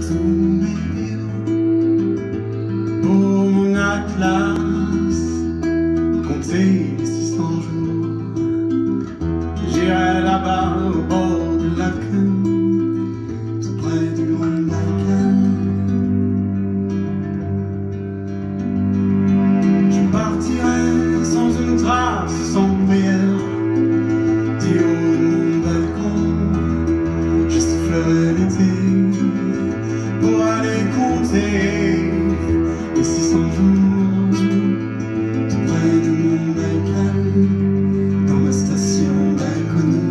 tous mes livres pour mon atlas, compter les 600 jours. J'irai là-bas au bord du lac, tout près du grand Baïkal. Je partirai sans une trace, sans prière, du haut de mon balcon. Je sifflerai l'été pour aller compter les 600 jours, tout près du mont Baïkal, dans ma station Baïkonou.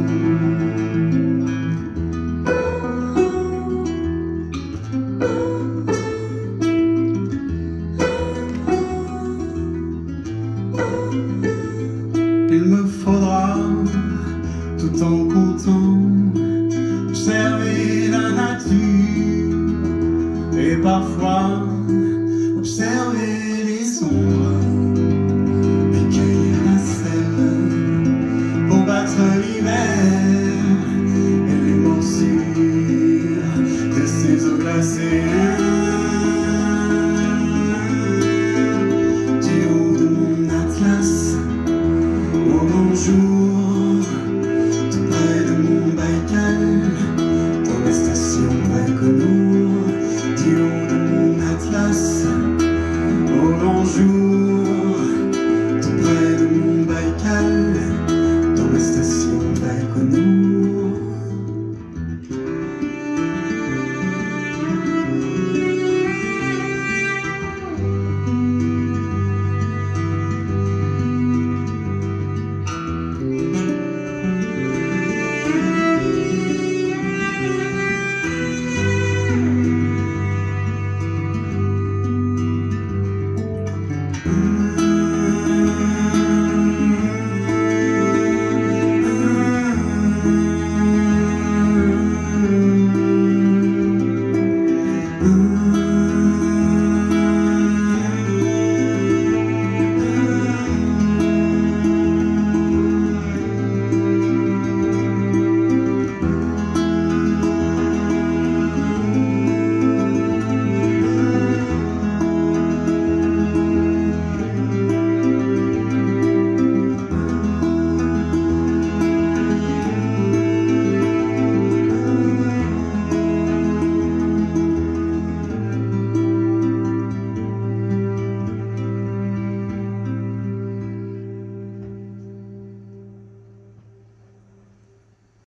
Il me faudra, tout en comptant, observer la nature et parfois observer les ombres et cueillir la sève pour battre l'hiver et les morsures de ces eaux glacées. Du haut de mon atlas, au grand jour, tout près de mon Baïkal, dans les stations Baïkonou.